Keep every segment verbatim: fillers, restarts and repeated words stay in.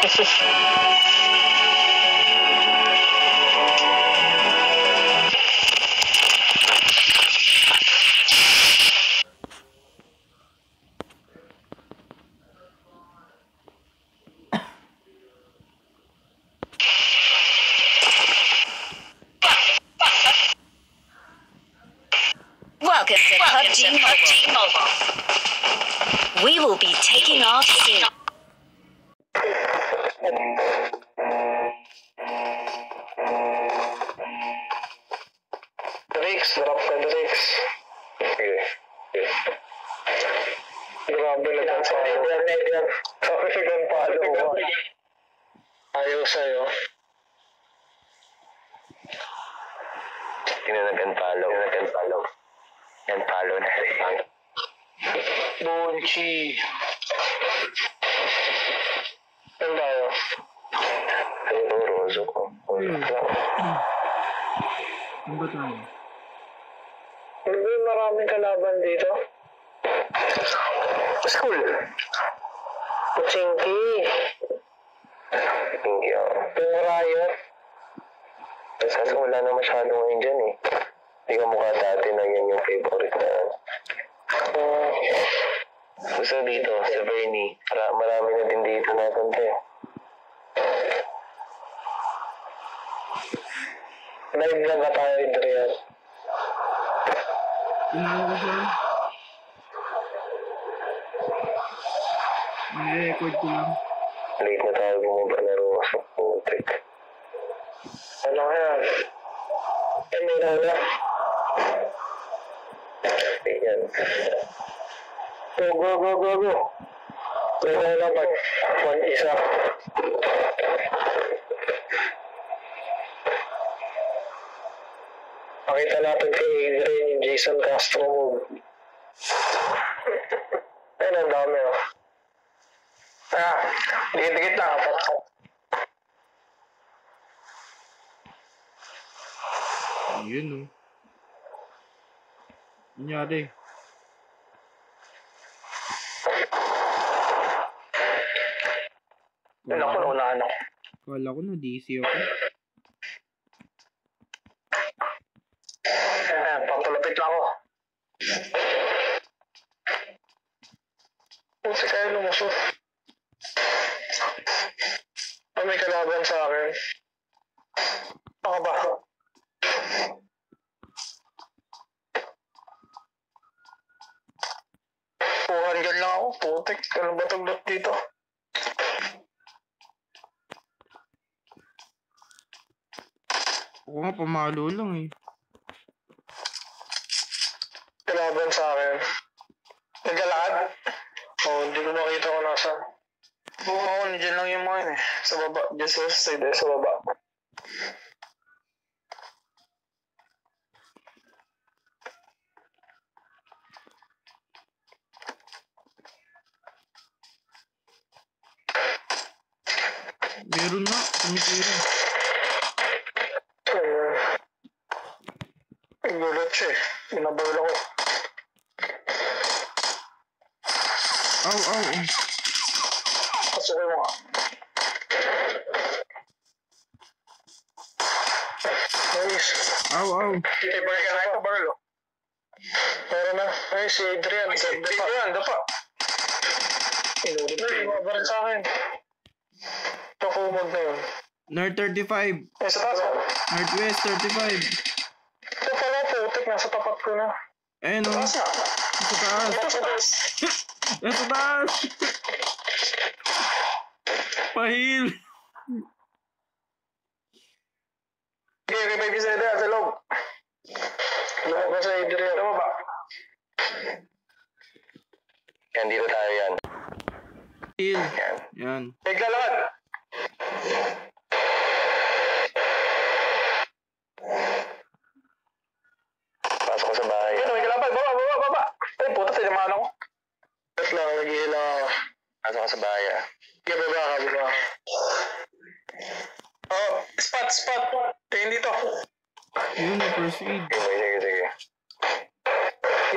Welcome to P U B G Mobile. We will be taking off soon. Drakes, drop ka Drakes. Okay. Grabe na lang sa ayaw. Kapag ang palo ko. Ayaw sa'yo. Sino nag-unfollow? Sino nag-unfollow? Unfollow na rin. Bunchi. Ano tayo? Ano, Rozo ko. Hmm. Ano ba tayo? Ano ba yung maraming kalaban dito? School. Chinky. Hindi ako. Yung riot. Kasi wala na masyado ngayon dyan eh. Hindi ka mukha dati na yan yung favorite na. Uh, Gusto dito, sa Bernie. Mara marami na din dito napunta eh. Live na ba tayo, Adrian? Tinalo ko siya. Nag-record ko lang. Late na tayo bumaba na Rozo. Trick. Ano kaya? Eh, may na. Ayan. Go, go, go, go, go. May na mag mag-isa. Pakita natin kay Adrian yung Jason Castro move. Ayun, ang dami oh. Ah, dikit-dikit lang. Yun o. Nangyari. Yun ako, naunahan ako. Kala ko na D C ako. Ayan, papalapit lang ako. Puti kayo lumusot. Ah, may kalaban sa akin. Ako ba? Puhan dyan lang ako. Putik. Ano ba taglot dito? Ako nga pamalo lang eh. Kalaban sa akin. Naglalakad? Oo, oh, hindi ko makita kung nasa. Oo, oh, nandiyan lang yung mga yun eh. Sa baba. Diyan sa side eh, sa baba. Meron na. Tumitira. Uh, Gulat siya eh. Binabawal ako. Aw, aw. Pasukin mo nga. Nice. Aw, aw. Eh, balik ka na ito, baril oh. Meron na. Ay, si Adrian. Si Adrian, dapa. Inulit ko. Ay, baril sa akin. Nakumag na yun. North thirty-five. Eh, sa taas. Northwest thirty-five. Ito pala, putik. Nasa tapat ko na. Ayun o. Taas na. Sa taas. Ito sa taas. Sa taas. Pahil. Okay, revive sa Adrian. Sa loob. Loob ka sa Adrian. Tama ba? Yan, dito tayo yan. Pahil. Yan. Yan. Naglalakad. Pasok ko sa bahay. Ayun, may kalaban. Baba, baba, baba. Ay, puta, tinamaan ako. Wait lang, naghihila ako. Pasok ko sa bahay ah. Sige, baba ka, baba ka. Oh, spot, spot. Tingin dito. Yun, na-proceed. Sige, sige, sige.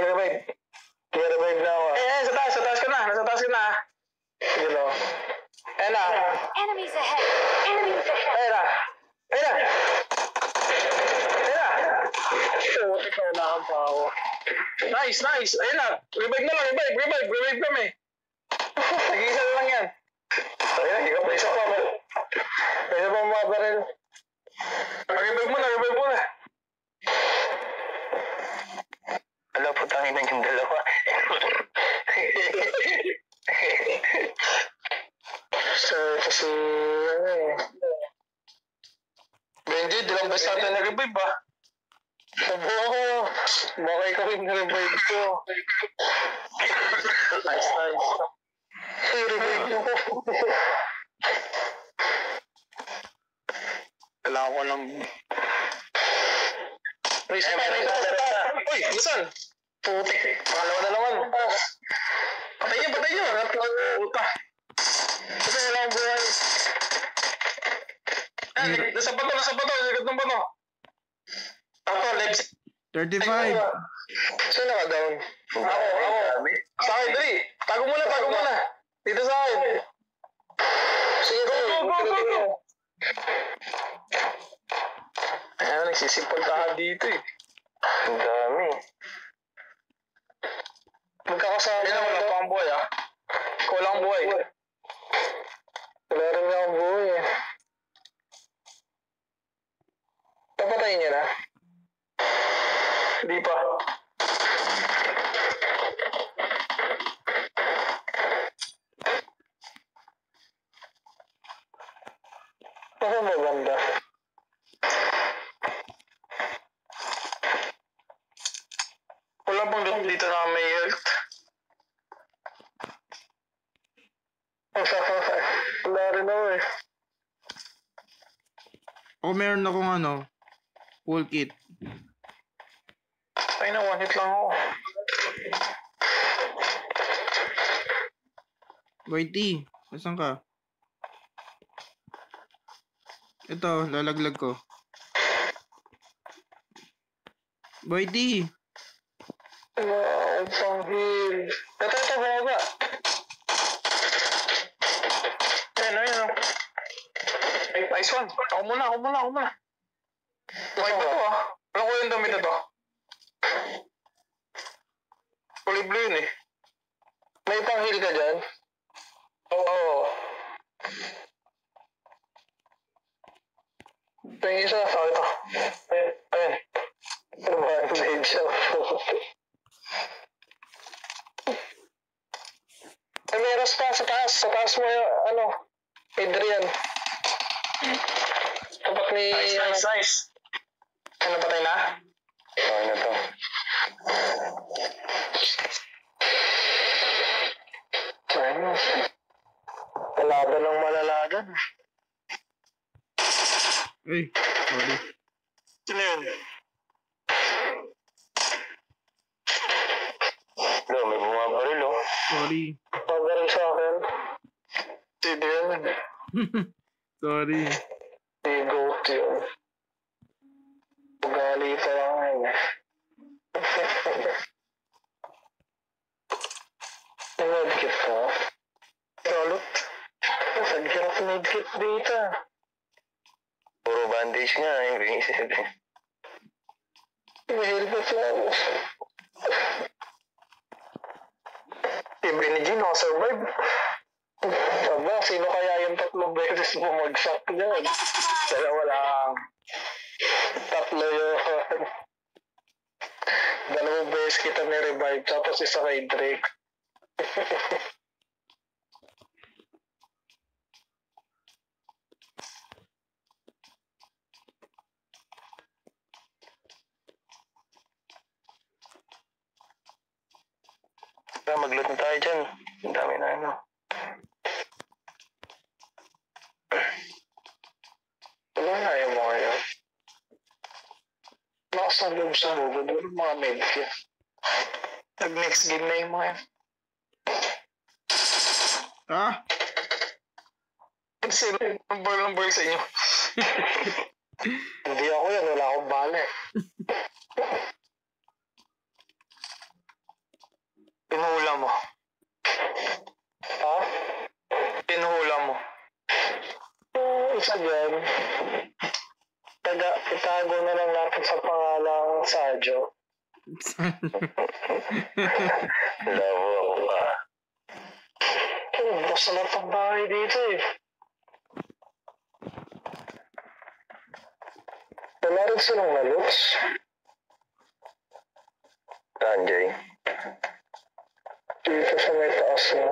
I-revive. I-revive na ako. Eh, eh, sa taas, sa taas ka na. Nasa taas ka na. Sige lang. Ayan na. Enemies ahead. Enemies ahead. Ayan na. Ayan na. Ayan na. Puti ka na pa ako. Nice, nice. Ayan na. Revive na lang, revive, revive, revive kami. Nag-iisa na lang yan. Ayan na, ikaw pa isa pa. Isa pa mga baril. Revive mo na, revive mo na. Wala po tangin na yung dalawa. So, kasi, ano eh. Benji, dilang best natin na-revive ba? Sabo ako. Baka ikaw yung na-revive ko. Nice, nice. I-revive mo. Kailangan ko ng... Raise pa, raise pa, raise pa. Uy, gusan. Putik. Pangalawa na naman. Patay niyo, patay niyo. Puta. Kasi kailangan buhay. Ah, nasa bato, nasa bato. Sigat ng bato. Ako, left. thirty-five. Saan naka-down? Ako, ako. Sa akin, dali. Tago muna, tago muna. Dito sa akin. Sige, go, go, go, go, go. Ayan, nagsisipol ka dito eh. Ang dami. Magkakasama na wala pa ang buhay ah. Wala ang buhay. Wala rin nga ang buhay eh. Papatayin niya na? Hindi pa. Baka maganda. Wala bang loot dito na may health? Wala rin ako eh. O meron akong ano, full kit. Ay na, one hit lang ako. Whitey, nasan ka? Ito, lalaglag ko. Whitey! Wow, pang heal. Ito, ito, bumaba. Ayan, ayan, ayan. Ay, nice one. Ako muna, ako muna, ako muna. Okay ba ito ah? Alam ko yung damit na to. Fully blue yun eh. May pang heal ka dyan? Oo. Ito yung isa. Sa ito. Ayan, ayan. Bandage siya. Ay, meron pa sa taas. Sa taas mo yung, ano, Adrian. Tapat ni... Nice, nice, nice. Ano, patay na? Okay na to. Ano? Malaban ng malalagan. Ay, sorry. Sino yun? Lo, may bumabaril oh. Sorry. Pabaril sa akin. Sino yun? Sorry. Si Goat yun. Ugali pa lang yun eh. Medkit ka? Salot? Ang hirap medkit dito. Puro bandage nga eh. Binisip eh. May helmet lang. Iba ni G, nakasurvive. Aba, sino kaya yung tatlong beses bumagsak dyan? Dalawa lang. Tatlo yun. Dalawang beses kita ni-revive, tapos isa kay Drake. Mag-loot na tayo dyan. Ang dami na ano. Wala na yung mga yun. Nakasalog sa bugo. Doon mga medkit. Nag-next game na yung mga yun. Ah! Sino yung number number sa inyo? Hindi ako yan. Wala akong bala eh. Pinuhula mo. Ha? Pinuhula mo. Sadyo. Labo ako pa. Oh, basta lang pang bahay dito eh. Wala rin silang nalots. Sanjay. Dito sa may taas na.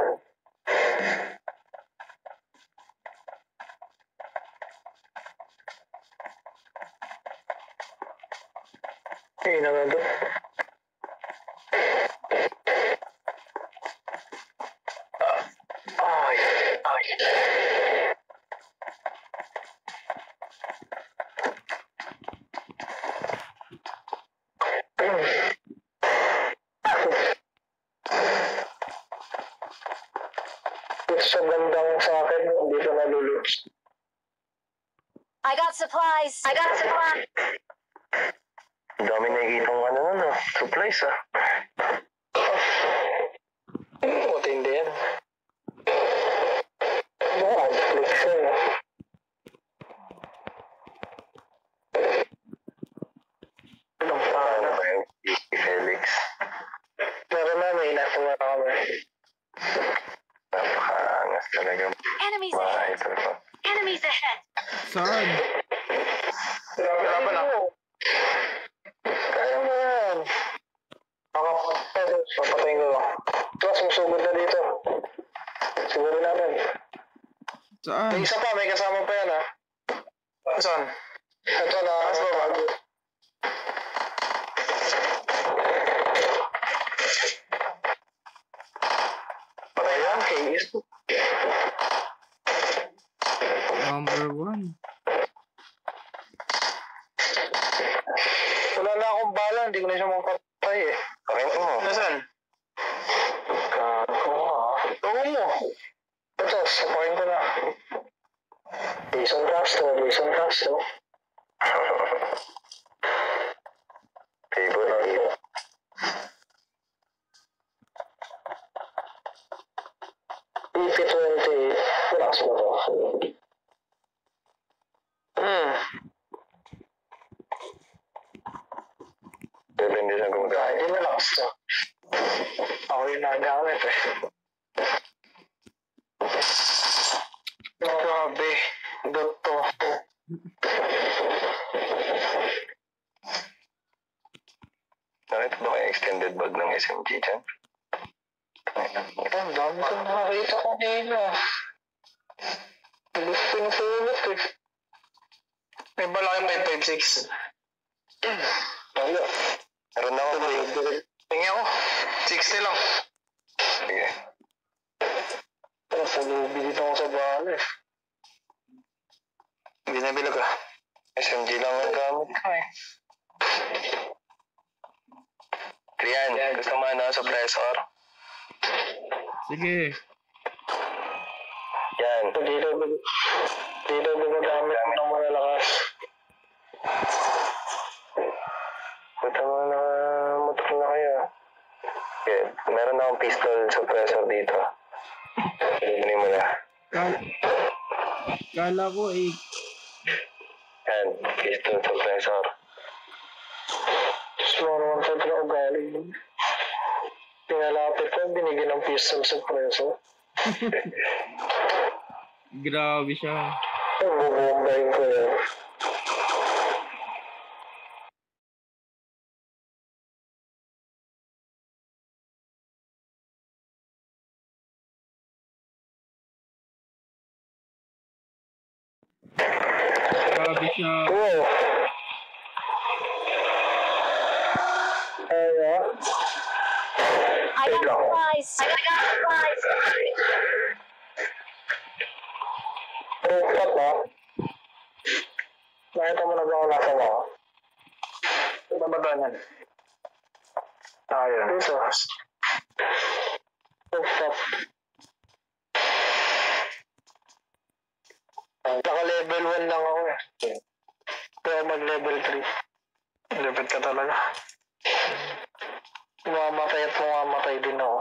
Ay, naman doon. Ay, ay. Sa bandang sa akin, dito naluluts. I got supplies. I got supplies. Ang dami nakikita ng ano nun, ah. Supplies, ah. Matindi yan. Oo, flex yan. Anong Ano paano? ba yung A D F L X? Meron na, may nasa kami. Napakaangas talaga. Enemies Mga ahead. idol ko. Enemies ahead. Saan? Kaya pa na. Kaya mo yan. Nakapatay. Papatayin ko lang. Tapos susugod na dito. Siguro namin. Saan? May isa pa, may kasama pa yan ha. Saan? Ito na. Mas ba bago? Patay yan, case. Number one. Wala na akong bala, hindi ko na siya mapatay eh. Pakita mo. Nasaan? Gago ha. Tawo mo. Ito, sapakin ko na. Jason Rasto, Jason Rasto. Favorite. E P twenty, relax mo to. Hmm. Depende sa gumagamit. Hindi na relax to. Ako yung nagamit eh. Grabe. Gato. Nakita ba kayo extended bag ng S M G dyan? Ang dami kong nakakita ko nila. Gusto yung tulot eh. May balaki five five six. Tayo. Meron na ako. Tingin ako. sixty lang. Sige. Pero sa lobby dito ako sa bahala eh. Binabilag ka. S M G lang ang gamit ko eh. Kriyan, gusto mo na suppressor? Sige. Yan. Dito, dito gumagamit mo ng malalakas. Buta mo na motor na kayo. Okay, meron akong pistol suppressor dito. Kunin mo na. Kal Kala ko eh. Yan, pistol suppressor. Gusto mo naman sa ito ugali. Pinalapit ko, binigyan ng pistol sa preso. Grabe siya. Bubombayin ko yan. Grabe siya. Oo. Kaya, I got supplies. I got supplies. rooftop ha. Nakita mo na ba ako nasa mo? Ito ba ba yan? Ayun. Dito. Rooftop. Naka-level one lang ako eh. Pero mag-level three. Lipit ka talaga. Mamatay at mamamatay din ako.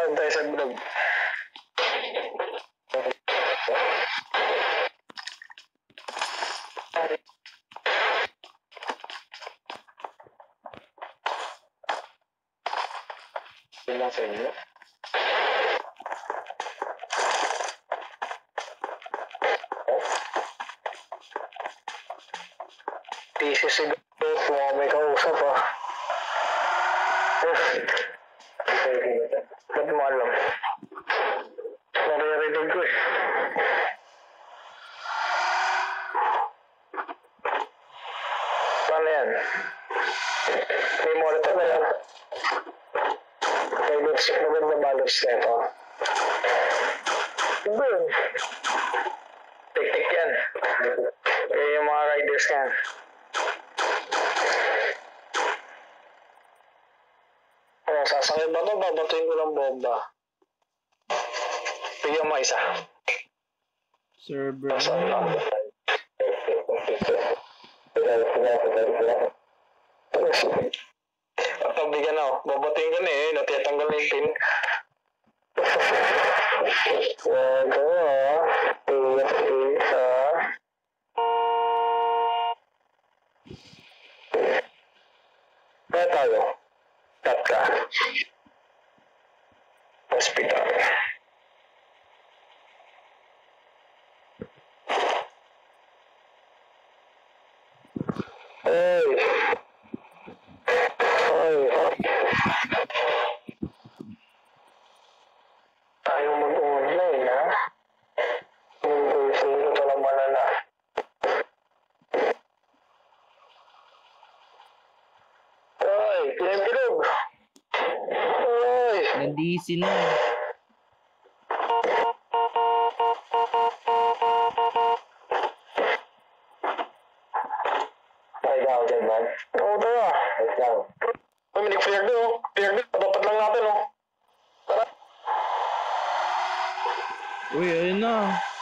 Doon tayo sa vlog. Yun lang sa inyo. Thesis siguro kung may kausap ah. Ba't mo alam? Naririnig ko eh. Paano yan? May monitor na yan. May loops, maganda balance na ito. Iba yun. Tik-tik yan. Kaya yung mga riders yan. Oh, sasakit ba ito? Babatuin ko ng bomba. Bigyan mo isa. Server. Saan lang? At bigyan ako. Babatuin ka na eh. Natiyatanggal na yung pin. Wago ah. Isa. Kaya tayo. Tat ka. Hospital. Ay. Ay. Tayo mag-online ha. Hindi sino ito lang malala. Ay, pinag-bilog. Ay. Na-D C na. Ay, daw dyan man. Oo, tayo. Ay, daw. Ay, may nag-flag doon. Oh. Flag doon. Dapat lang natin, oh. Tara. Uy, ayun na.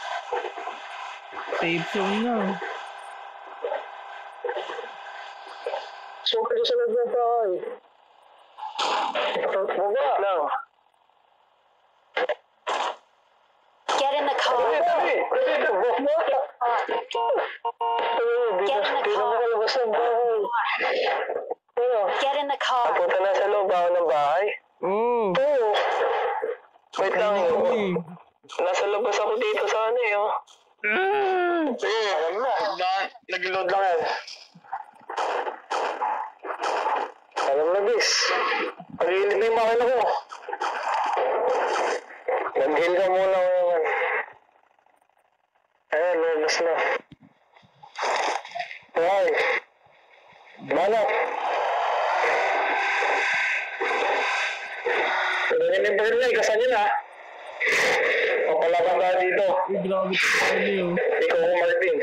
Safe zone na. Suka dyan sa loob ng bahay. Baba. Lang. Get in the car. Dali, dali. Dali, dali. Get in the Dito car. nakalabas ng bahay. Ano? Get in the car. Punta na sa loob ako ng bahay. Oh. Oo. Wait lang. Ay. Nasa labas ako dito sa ano eh. Oh. Ah. Sige, alam na. Nag-load lang yan. Alam na, bis. Pag-iinit na yung makina ko. Nag-heal ka muna ko naman. Ayan, labas na. Ay. Manok. Pwede yung burlay, kasan yun ha? Papalaban tayo dito. Uy, grabe ka niyo. Ikaw ko Martin.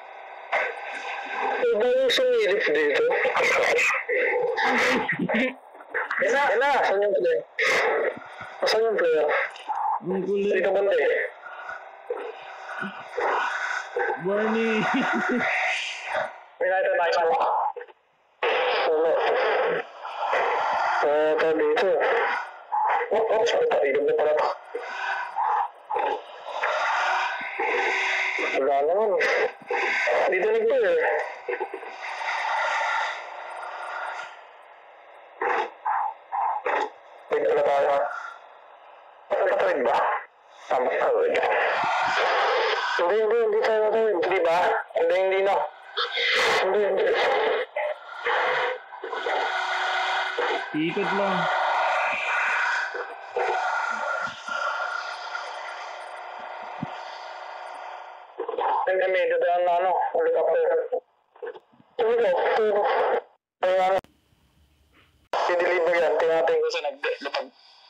Iba yung sumilip dito. Ina, ina, saan yung player? Saan yung player? Ang kulit. Dito bante. Barney. May nakita na isa mo. Wala. Ah, ito dito. Oh, oh, sorry, ilog na pala ito. Wala naman. Dito na ito eh. Wait pala tayo. Patawid ba? Tama, tawid. Hindi, hindi, hindi tayo matawid. Hindi ba? Hindi, hindi na. Hindi, hindi. Ikot lang. Ay, may medyo tayo na ano, ulit ako. Tulo, tulo. Ay, ano. I-deliver yan, tinating ko sa nagdalapag.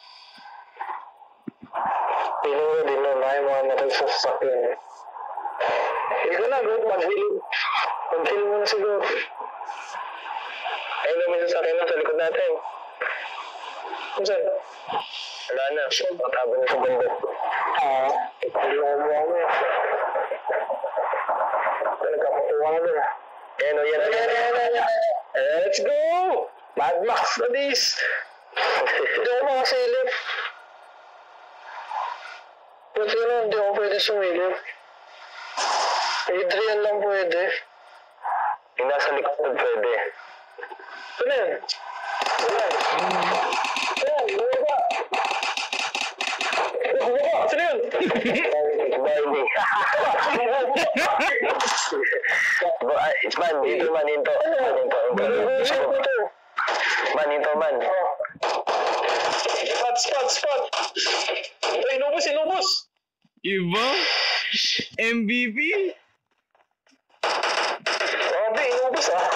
Piling ko din nun, ay mga matagsasakyan eh. Hindi ko na, good, mag-heal. Mag-heal mo na siguro. Ay, namin sa akin na sa likod natin. Kung saan? Wala na, mataba na sa banda. Ah, hindi mo mo ako eh. Nagkaputuwa na doon ah. Ayan o, yan, yan, yan, yan, yan. Let's go! Mad Max na this! Hindi ako makasilip. Buti na, hindi ako pwede sumilip. Adrian lang pwede. Yung nasa likod pwede. Ano yan? Ano yan? Ayan, bumaba. Bumaba, sino yun? Bindi. It's man, dito man, hinto. Hinto. Man, hinto man. Spot, spot, spot. Ito, inubos, inubos. Iba? M V P? Grabe, inubos ah.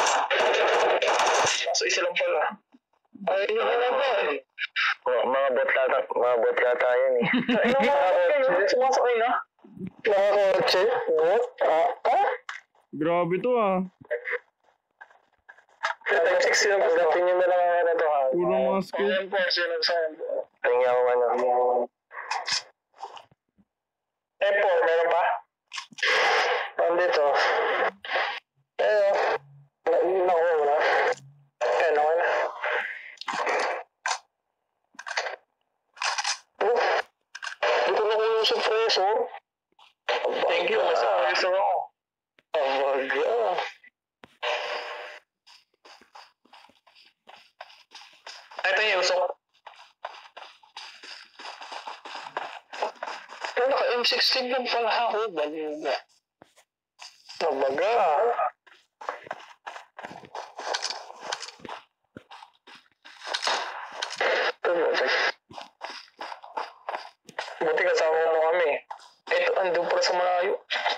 So, isa lang pala. Ay, yun na lang ba eh. Oh, mga bot lata, mga bot lata yan eh. Ay, mga bot, sumasakay na. Mga kotse, bot, ah, ah. Grabe to ah. Type six yun, pagdating nyo na lang ang ano to ha. Puro mga scoop. M four yun ang saan. Tingnan ko ano. M four, meron ba? Nandito. Eh, nakuha mo na. Eh, nakuha na. Oh, hindi ko nakuha yung suppressor. Thank you, mas suppressor ako. Abaga. Ito yung usok. Pero naka-M sixteen lang pala ako. Baliga. Nabaga. Buti kasama mo kami. Ito, andun para sa malayo.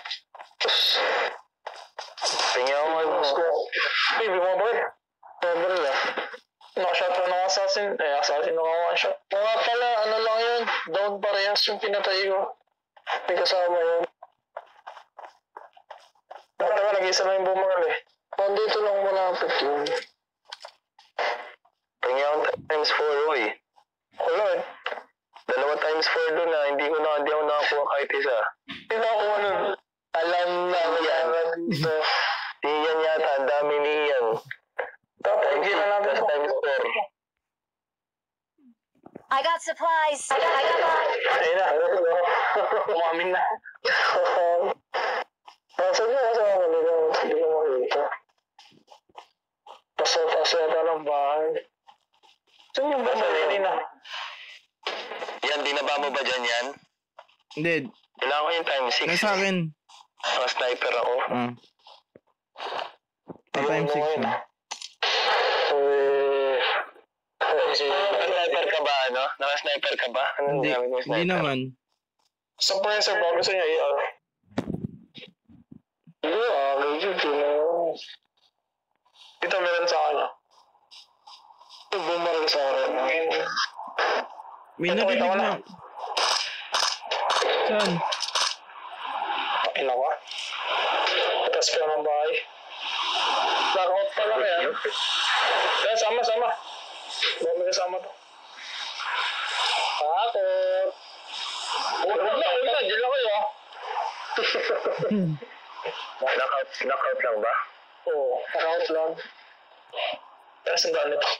Tingnan mo ang musko. Ay, bumabal. Bumabal na. Nakashot pa ng assassin. Eh, assassin na one shot. Mga pala, ano lang yun. Down parehas yung pinatay ko. May kasama yun. Baka nga, nag-isa na yung bumangal eh. Nandito lang malapit yun. Tingnan ko times four, oy. Wala eh. Dalawa times four doon na, hindi ko na, hindi ako nakakuha kahit isa. Hindi nakakuha nun. Alam na, yan. Iyan yata, ang dami ni Ian. Hindi na natin sa times four. I got supplies. I got, I got Ayun na, umamin na. Nasa niya, nasa ako nila, hindi ko makita. Pasok-pasok yata ng bahay. Saan yung ba sa na? Yan, dinaba mo ba dyan yan? Hindi. Kailangan ko yung times six. Nasa akin. Mga sniper ako. Ah. Pa time six na. Eh... Naka-sniper ka ba, ano? Naka-sniper ka ba? Anong Hindi. gamit mo yung Hindi sniper? naman. Sa prensa ba? Gusto niya i-R? Hindi, ah. Legit yun. Ito meron sa akin. Ito bumaril sa akin. May narinig na. Saan? Ina ka? Atas ka ng bahay. Knockout pa lang yan. Yan, sama, sama. Bawa may kasama to. Knockout. Huwag na, huwag na. Diyan lang kayo ah. Knockout, knockout lang ba? Oo, knockout lang. Pero sandaan nito.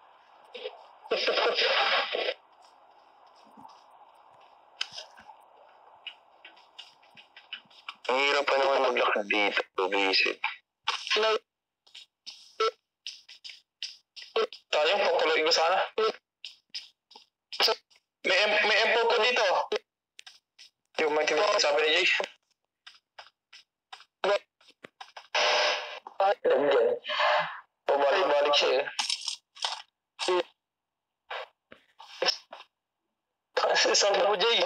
Ang hirap pa naman maglakad dito, visit. Tayong pagkuloy ko sana. May M, may M po dito. Yung may tinatawag sabi ni Jay. Ay, nandyan. Pabalik-balik siya eh. Kasi sabi mo Jay.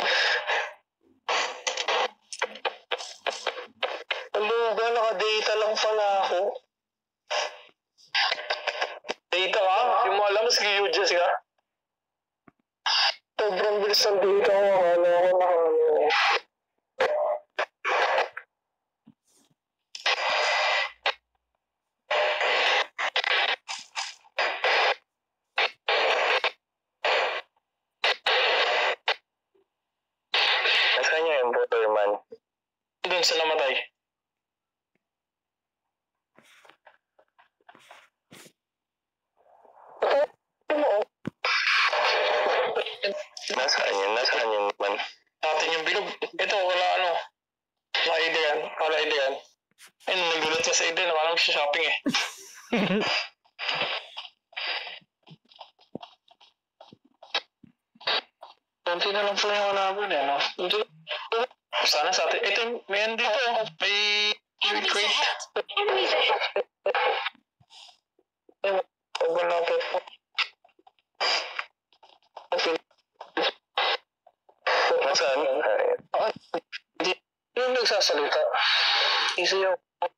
Aluga, naka-data lang pala ako. Data ka? Yung mo alam, sige U J S ka? Sobrang bilis ng data ko. Ano ako na ano. Nasaan niya yung Butterman? Doon sa namatay. Nasaan yun? Nasaan yun man? Natin yung Konti na lang po yung kalaban eh, no? Sana sa atin. Ito, may yan dito. May... Enemies crate. ahead. Enemies ahead. Huwag na po. Nasaan? Hindi. Yung nagsasalita. Isa yung...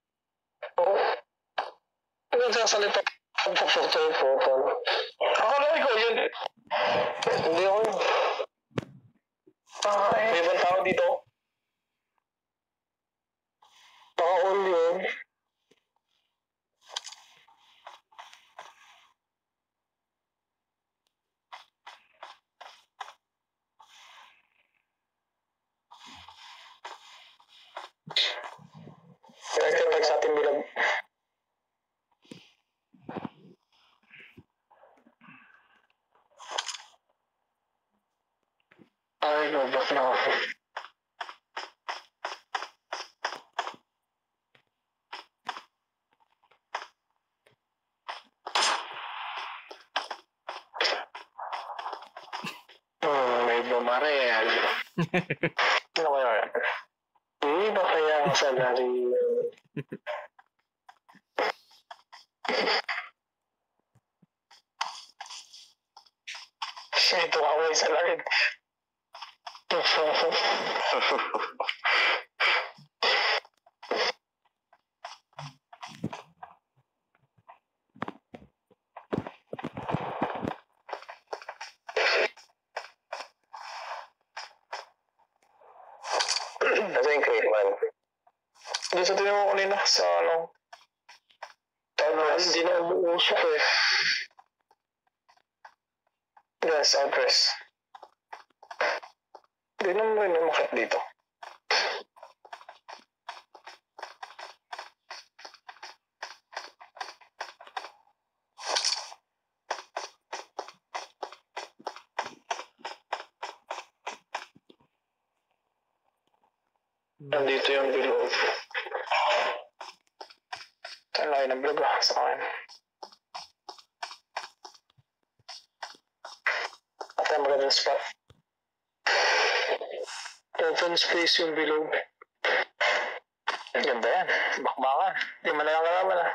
Yung nagsasalita. Photo-photo. Ako lang ikaw yun. Hindi ako yun. Ah, may ibang tao dito. Naka-all yun. Nag-tag sa ating bilang. Ay, lobak na ako. Hmm, may bumarel. Ano kaya? Hindi ba kaya ang salary? Ito ako yung salary. Nasa yung crate man. Doon sa tinan mo kanina sa ano. Tawag hindi na umuusok eh. Yes, address. Hindi naman rin umakit dito. Nandito yung below. Saan laki ng vlog ah, sa akin. At ang magandang spot. Open space yung below. Ang ganda yan. Bakbakan. Hindi man lang kalaman ah.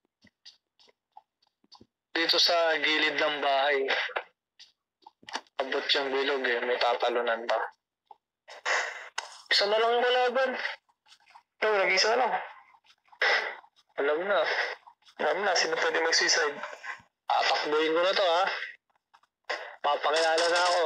Dito sa gilid ng bahay. Abot yung bilog eh. May tatalunan pa. Isa na lang yung kalaban. No, nag-isa na lang. Alam na. Alam na, sino pwede mag-suicide? Atakbuhin ko na to ha. Papakilala na ako.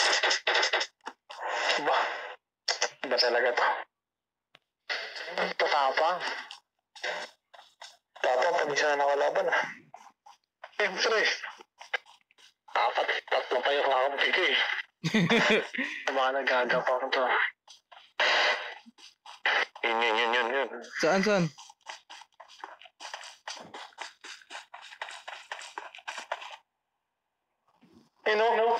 Ba? Ba talaga to? Tatapang. Tatapang pag isa na nakalaban ha. Siyempre. Apat, tatlo pa yung kakampi ko eh. Mga nagagapang to. Yun, yun, yun, yun, yun. Saan, saan? Eh, no, no.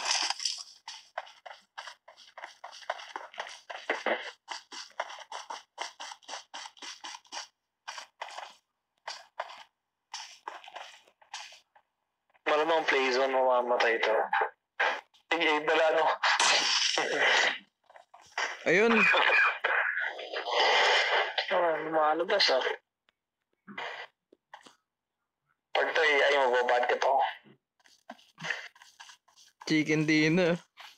Malamang play zone mamamatay ito. Sige, dala no. Ayun. Ah, lumalabas ah. Pag ito ay mababad ka to. Chicken dinner.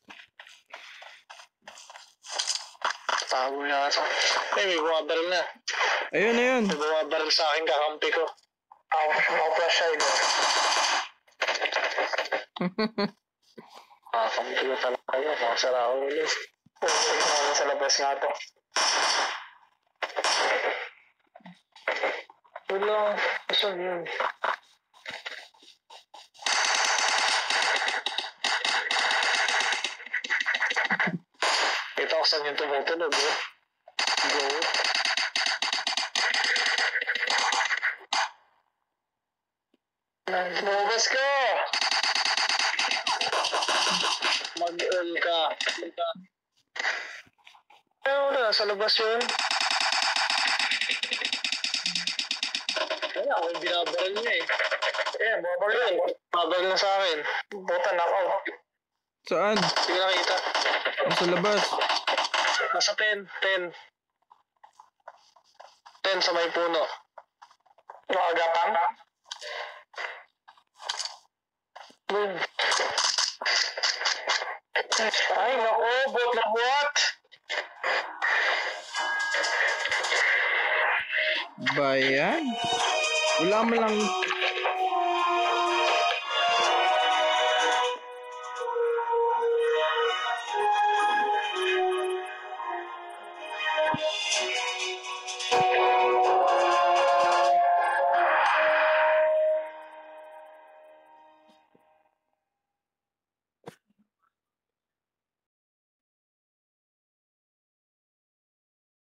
Tago yata. Eh, may bumabaril na. Ayun, ayun. May bumabaril sa akin kakampi ko. Ako, ako flash side. Ah, kampi ko talaga. Makasara ako ulit. Oh, sa labas nga to. Wala. Saan yun? Kita ko saan yung tumutunog eh. Go. Lumabas ka! Mag-earn ka. Eh, wala. Sa labas yun. Ay, ako yung binabaril niya eh. Eh, babaril yun. Babaril na sa akin. Buta, knockout. Saan? Hindi ko nakita. Nasa labas. Nasa ten. ten. ten sa may puno. Nakagapang? Boom. Ay, naku. Bot na bot. Ba yan? Wala mo lang